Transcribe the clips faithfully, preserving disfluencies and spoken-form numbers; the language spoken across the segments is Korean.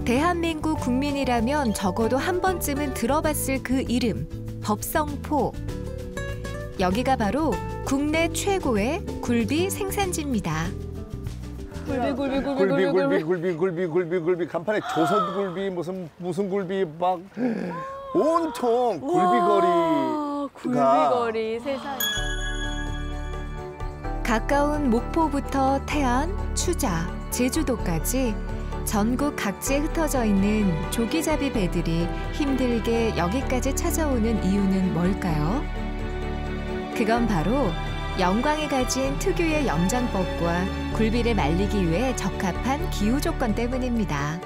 대한민국 국민이라면 적어도 한 번쯤은 들어봤을 그 이름, 법성포. 여기가 바로 국내 최고의 굴비 생산지입니다. 굴비 굴비 굴비 굴비 굴비 굴비 굴비 굴비 굴비 간판에 조선 굴비 무슨 무슨 굴비 막 온통 굴비거리가 굴비거리 세상에. 가까운 목포부터 태안, 추자, 제주도까지 전국 각지에 흩어져 있는 조기잡이 배들이 힘들게 여기까지 찾아오는 이유는 뭘까요? 그건 바로 영광이 가진 특유의 염장법과 굴비를 말리기 위해 적합한 기후 조건 때문입니다.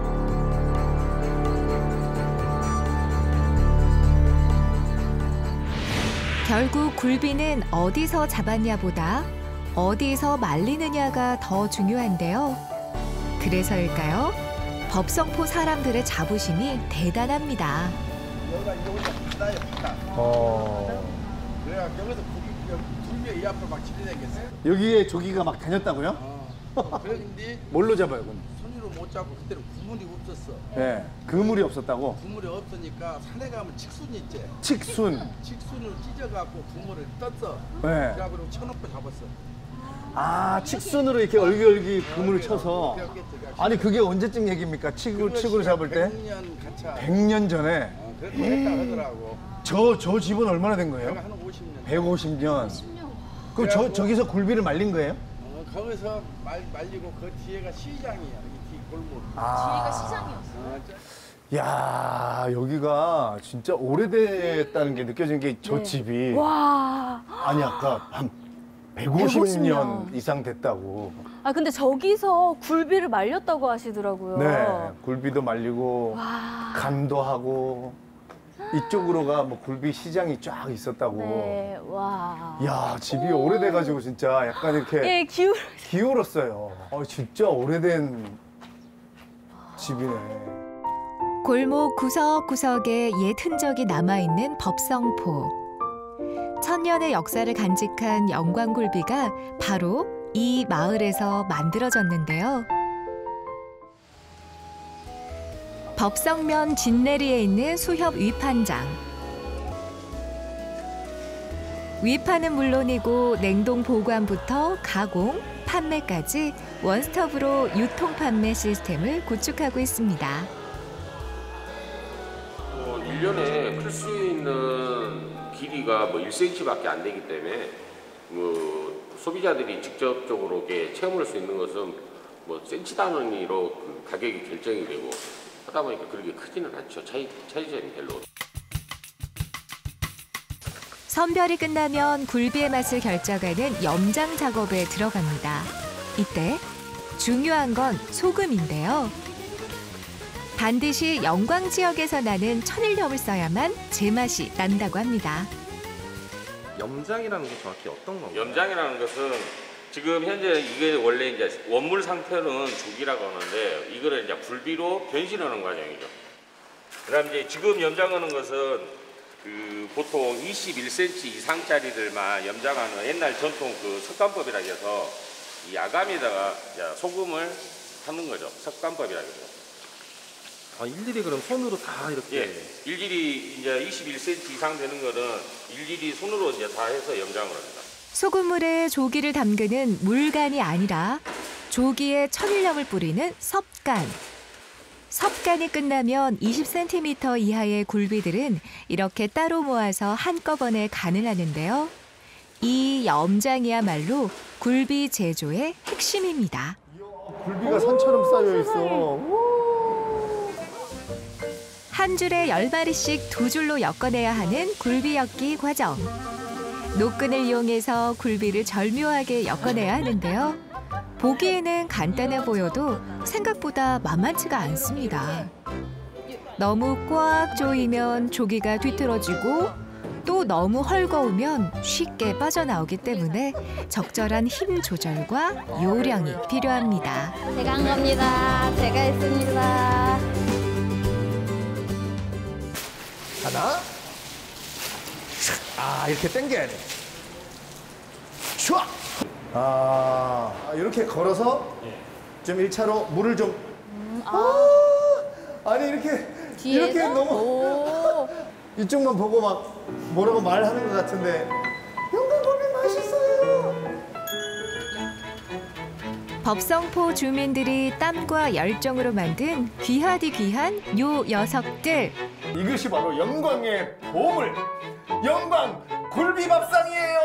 결국 굴비는 어디서 잡았냐보다 어디서 말리느냐가 더 중요한데요. 그래서일까요? 법성포 사람들의 자부심이 대단합니다. 어... 그래야 여기서 고기 굴비에 이 앞으로 막 지내다녔어요. 여기에 조기가 막 다녔다고요? 어. 그런데 뭘로 잡아요, 그럼? 손으로 못 잡고 그때는 구물이 없었어. 네, 그물이 없었다고? 구물이 없으니까 산에 가면 칡순 있지. 칡순. 칡순을 찢어갖고 구물을 떴어. 네. 그래갖고 쳐놓고 잡았어. 아, 칡순으로 이렇게 얼기얼기 그물을 쳐서. 아니, 그게 언제쯤 얘기입니까? 칡을, 칡으로 잡을 때? 백 년 가차. 백 년 전에? 어, 그렇게 했다 하더라고. 저, 저 집은 얼마나 된 거예요? 한 오십 년. 백오십 년. 그럼 저, 저기서 굴비를 말린 거예요? 어, 거기서 말, 말리고 그 뒤에가 시장이야. 이 뒤 골목. 뒤에가 시장이었어. 어, 야, 여기가 진짜 오래됐다는 게 느껴지는 게 저 네. 집이. 와. 아니, 아까 한 백오십 년 백오십 년 이상 됐다고. 아 근데 저기서 굴비를 말렸다고 하시더라고요. 네, 굴비도 말리고 와. 간도 하고 이쪽으로가 뭐 굴비 시장이 쫙 있었다고. 네. 와. 야, 집이 오래돼가지고 진짜 약간 이렇게 예, 기울. 기울었어요. 어, 진짜 오래된 집이네. 골목 구석구석에 옛 흔적이 남아있는 법성포. 천년의 역사를 간직한 영광굴비가 바로 이 마을에서 만들어졌는데요. 법성면 진내리에 있는 수협 위판장. 위판은 물론이고 냉동 보관부터 가공, 판매까지 원스톱으로 유통 판매 시스템을 구축하고 있습니다. 어, 일 년에 클 수 있는 길이가 뭐 일 센티미터밖에 안 되기 때문에 뭐 소비자들이 직접적으로 이렇게 체험할 수 있는 것은 뭐 센치 단위로 그 가격이 결정이 되고 하다 보니까 그렇게 크지는 않죠. 차이, 차이점이 별로. 선별이 끝나면 굴비의 맛을 결정하는 염장 작업에 들어갑니다. 이때 중요한 건 소금인데요. 반드시 영광 지역에서 나는 천일염을 써야만 제맛이 난다고 합니다. 염장이라는 게 정확히 어떤 건가요? 염장이라는 것은 지금 현재 이게 원래 이제 원물 상태는 조기라고 하는데 이거를 이제 굴비로 변신하는 과정이죠. 그다음 이제 지금 염장하는 것은 그 보통 이십일 센티미터 이상짜리들만 염장하는 옛날 전통 그 석간법이라 해서 이 야감에다가 이제 소금을 하는 거죠. 석간법이라 해서. 아, 일일이 그럼 손으로 다 이렇게. 예, 일일이 이제 이십일 센티미터 이상 되는 거는 일일이 손으로 이제 다 해서 염장을 합니다. 소금물에 조기를 담그는 물간이 아니라 조기에 천일염을 뿌리는 섭간. 섭간이 끝나면 이십 센티미터 이하의 굴비들은 이렇게 따로 모아서 한꺼번에 간을 하는데요. 이 염장이야말로 굴비 제조의 핵심입니다. 굴비가 산처럼 쌓여 있어. 한 줄에 열 마리씩 두 줄로 엮어내야 하는 굴비 엮기 과정. 노끈을 이용해서 굴비를 절묘하게 엮어내야 하는데요. 보기에는 간단해 보여도 생각보다 만만치가 않습니다. 너무 꽉 조이면 조기가 뒤틀어지고 또 너무 헐거우면 쉽게 빠져나오기 때문에 적절한 힘 조절과 요령이 필요합니다. 제가 한 겁니다. 제가 했습니다. 하나. 아, 이렇게 당겨야 돼. 슈아. 아, 이렇게 걸어서 좀 일 차로 물을 좀. 음, 아. 아, 아니 이렇게 뒤에서? 이렇게 너무 오. 이쪽만 보고 막 뭐라고 말하는 것 같은데 영광굴비 맛있어요. 법성포 주민들이 땀과 열정으로 만든 귀하디 귀한 요 녀석들. 이것이 바로 영광의 보물, 영광 굴비밥상이에요.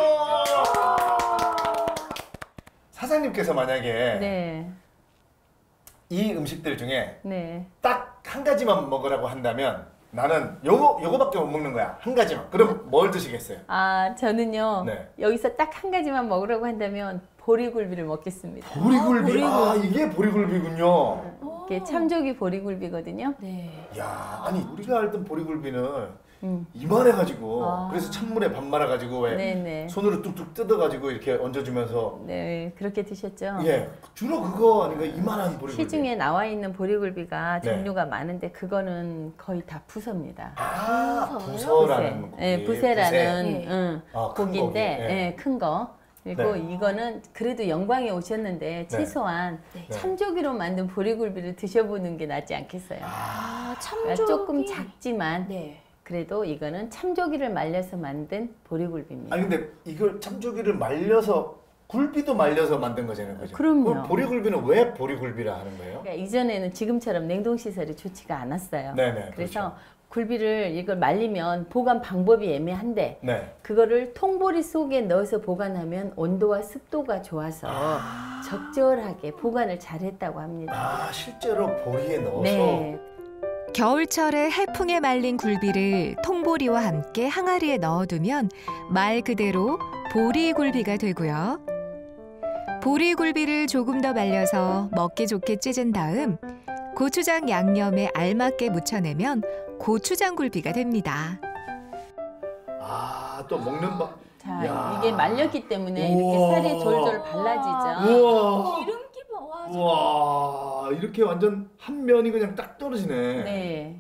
사장님께서 만약에 네, 이 음식들 중에 네. 딱 한 가지만 먹으라고 한다면 나는 요거 요거밖에 못 먹는 거야. 한 가지만. 그럼 뭘 드시겠어요? 아, 저는요. 네. 여기서 딱 한 가지만 먹으라고 한다면 보리굴비를 먹겠습니다. 보리굴비. 아, 이게 보리굴비군요. 이게 참조기 보리굴비거든요. 네. 야, 아니 우리가 알던 보리굴비는 음. 이만해가지고 아. 그래서 찬물에 밥 말아가지고 왜 네네. 손으로 뚝뚝 뜯어가지고 이렇게 얹어주면서 네, 그렇게 드셨죠? 예 주로 그거 아닌가 이만한 보리굴비. 시중에 나와 있는 보리굴비가 네. 종류가 많은데 그거는 거의 다 부서입니다. 아 부서요? 부서라는 부세. 고기. 네, 부세라는 부세. 응, 아, 큰 고기인데 고기. 예. 네, 큰 거. 그리고 네. 이거는 그래도 영광에 오셨는데 최소한 네. 참조기로 만든 보리굴비를 드셔보는 게 낫지 않겠어요? 아, 그러니까 참조기. 조금 작지만 네. 그래도 이거는 참조기를 말려서 만든 보리굴비입니다. 아니 근데 이걸 참조기를 말려서 굴비도 말려서 만든 거잖아요, 그죠? 그럼요. 그럼 보리굴비는 왜 보리굴비라 하는 거예요? 그러니까 이전에는 지금처럼 냉동 시설이 좋지가 않았어요. 네네. 그래서 그렇죠. 굴비를 이걸 말리면 보관 방법이 애매한데 네. 그거를 통보리 속에 넣어서 보관하면 온도와 습도가 좋아서 적절하게 보관을 잘했다고 합니다. 아 실제로 보리에 넣어서. 네. 겨울철에 해풍에 말린 굴비를 통보리와 함께 항아리에 넣어두면 말 그대로 보리굴비가 되고요. 보리굴비를 조금 더 말려서 먹기 좋게 찢은 다음 고추장 양념에 알맞게 무쳐내면 고추장굴비가 됩니다. 아또 먹는 밥. 자, 야. 이게 말렸기 때문에 우와. 이렇게 살이 졸졸 발라지죠. 우와. 기름기 봐. 와, 우와 이렇게 완전 한 면이 그냥 딱 떨어지네. 네.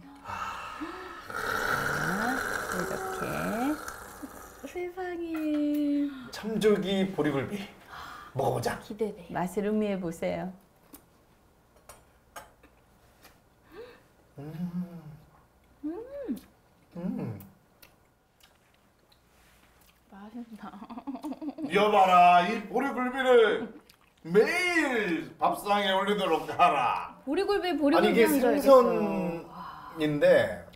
자, 이렇게 세상에. 참조기 보리굴비 먹어보자. 기대돼. 맛을 음미해 보세요. 음. 맛있다. 여봐라 이 보리굴비를 매일 밥상에 올리도록 하라. 보리굴비 보리굴비 아니 이게 한 줄 알겠어요. 생선인데,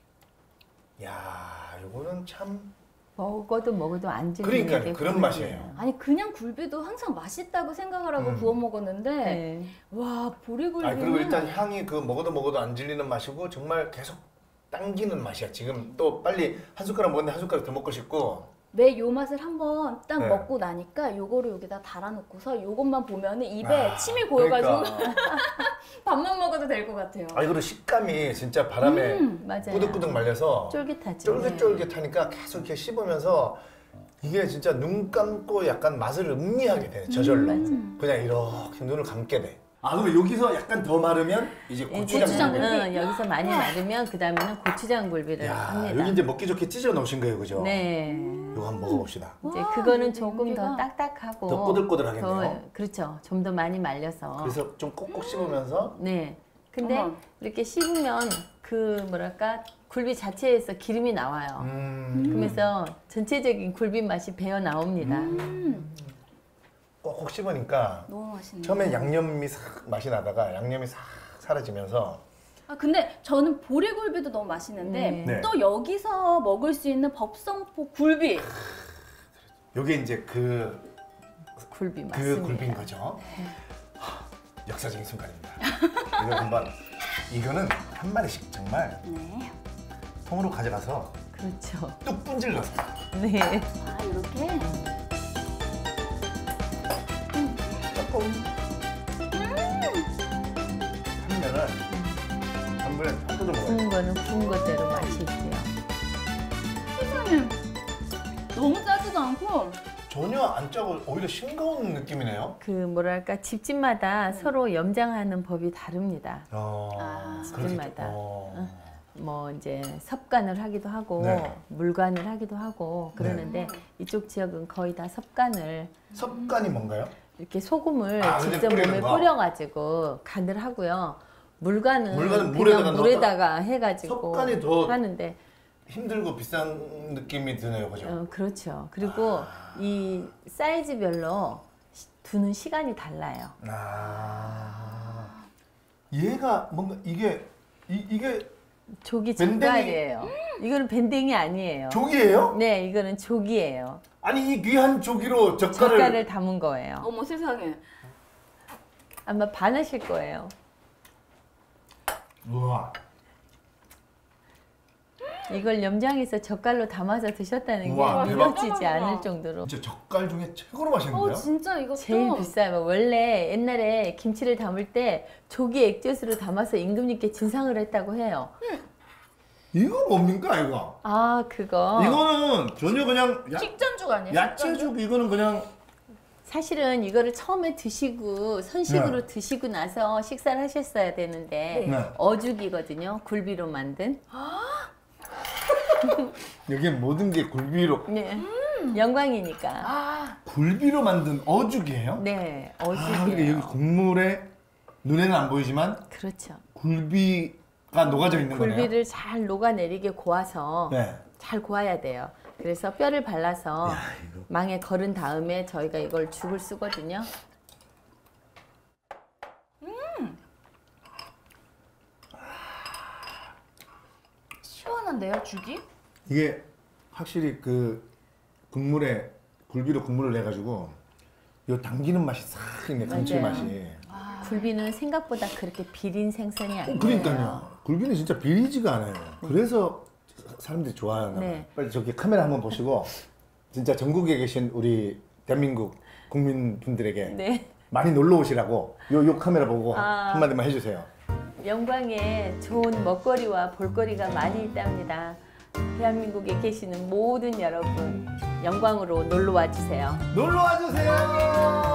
야 이거는 참 먹어도 먹어도 안 질리는 그러니까요, 게 그런 굴비예요. 맛이에요. 아니 그냥 굴비도 항상 맛있다고 생각을 하고 음. 구워 먹었는데 네. 와 보리굴비는 아니 그리고 일단 향이 그 먹어도 먹어도 안 질리는 맛이고 정말 계속 당기는 맛이야. 지금 또 빨리 한 숟가락 먹는데 한 숟가락 더 먹고 싶고. 매 요 맛을 한번 딱 네. 먹고 나니까 요거를 여기다 달아놓고서 요것만 보면은 입에 아, 침이 고여가지고 그러니까. 밥만 먹어도 될 것 같아요. 아 이거는 식감이 진짜 바람에 음, 맞아요. 꾸덕꾸덕 말려서 쫄깃하죠. 쫄깃쫄깃하니까 계속 이렇게 씹으면서 이게 진짜 눈 감고 약간 맛을 음미하게 돼. 저절로. 음. 그냥 이렇게 눈을 감게 돼. 아 그럼 여기서 약간 더 마르면 이제 예, 고추장. 고추장 굴비. 응, 여기서 많이 마르면 그 다음에는 고추장 굴비를 야 합니다. 여기 이제 먹기 좋게 찢어 놓으신 거예요, 그죠? 네. 이거 한번 먹어봅시다. 이제 와, 그거는 근데 조금 더 윤기가 딱딱하고 더 꼬들꼬들하겠네요. 더, 그렇죠. 좀 더 많이 말려서. 그래서 좀 꼭꼭 씹으면서 네. 근데 어머. 이렇게 씹으면 그 뭐랄까 굴비 자체에서 기름이 나와요. 음, 그러면서 전체적인 굴비 맛이 배어 나옵니다. 음, 꼭꼭 씹으니까 너무 맛있네. 처음에 양념이 싹 맛이 나다가 양념이 싹 사라지면서 아 근데 저는 보리굴비도 너무 맛있는데 네. 네. 또 여기서 먹을 수 있는 법성포 굴비 요게 이제 그, 굴비 그 맞습니다. 굴비인 거죠. 하, 역사적인 순간입니다. 이거 한번 이거는 한 마리씩 정말 네. 통으로 가져가서 그렇죠. 뚝 분질러서 네. 아 이렇게 하면은 한 번에 한 뜯어 먹어요. 구운 거는 구운 것대로 맛이 있고요. 세상에 너무 짜지도 않고 전혀 안 짜고 오히려 싱거운 느낌이네요. 그 뭐랄까 집집마다 서로 염장하는 법이 다릅니다. 어, 아, 집집마다. 어. 뭐 이제 섭간을 하기도 하고 네. 물간을 하기도 하고 그러는데 이쪽 지역은 거의 다 섭간을 섭간이 뭔가요? 이렇게 소금을 아, 그냥 직접 뿌리는 몸에 거? 뿌려가지고 간을 하고요. 물간은, 물간은 그냥 물에다가 물에다가 해가지고 섭간이 더 하는데 힘들고 비싼 느낌이 드네요, 그죠? 어, 그렇죠. 그리고 이 사이즈별로 시- 두는 시간이 달라요. 아, 얘가 뭔가 이게 이, 이게 조기 밴댕이- 젓갈이에요. 이거는 밴댕이 아니에요. 조기예요? 네, 이거는 조기예요. 아니 이 귀한 조기로 젓갈을, 젓갈을 담은 거예요. 어머 세상에. 아마 반하실 거예요. 우와. 이걸 염장해서 젓갈로 담아서 드셨다는 우와, 게 대박. 믿어지지 않을 정도로 진짜 젓갈 중에 최고로 맛있는데요? 어 진짜 이거 제일 좀 비싸요. 원래 옛날에 김치를 담을 때 조기 액젓으로 담아서 임금님께 진상을 했다고 해요. 이거 뭡니까 이거? 아, 그거 이거는 전혀 그냥 야, 식전죽 아니에요? 야채죽 이거는 그냥 사실은 이거를 처음에 드시고 선식으로 네. 드시고 나서 식사를 하셨어야 되는데 네. 어죽이거든요. 굴비로 만든. 여기 모든 게 굴비로 네. 영광이니까. 아 굴비로 만든 어죽이에요? 네, 아, 그러니까 어죽이에요. 여기 국물에 눈에는 안 보이지만 그렇죠. 굴비가 녹아져 있는 거네요. 굴비를 잘 녹아내리게 고아서 네. 잘 고아야 돼요. 그래서 뼈를 발라서 야, 이거. 망에 걸은 다음에 저희가 이걸 죽을 쓰거든요. 시원한데요 죽이? 이게 확실히 그 국물에 굴비로 국물을 내 가지고 요 당기는 맛이 싹 있네. 감칠맛이. 굴비는 생각보다 그렇게 비린 생선이 아니에요. 어, 그러니까요. 굴비는 진짜 비리지가 않아요. 그래서 사람들이 좋아하나 봐요. 네. 빨리 저기 카메라 한번 보시고 진짜 전국에 계신 우리 대한민국 국민분들에게 네. 많이 놀러 오시라고 요, 요 카메라 보고 아. 한마디만 해주세요. 영광에 좋은 먹거리와 볼거리가 많이 있답니다. 대한민국에 계시는 모든 여러분 영광으로 놀러 와주세요. 놀러 와주세요.